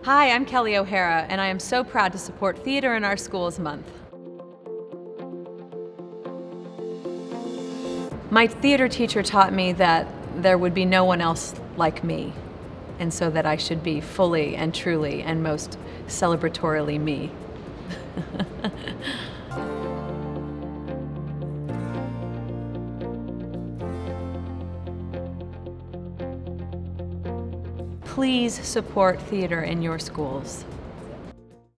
Hi, I'm Kelly O'Hara, and I am so proud to support Theater in Our Schools Month. My theater teacher taught me that there would be no one else like me, and so that I should be fully and truly and most celebratorily me. Please support theater in your schools.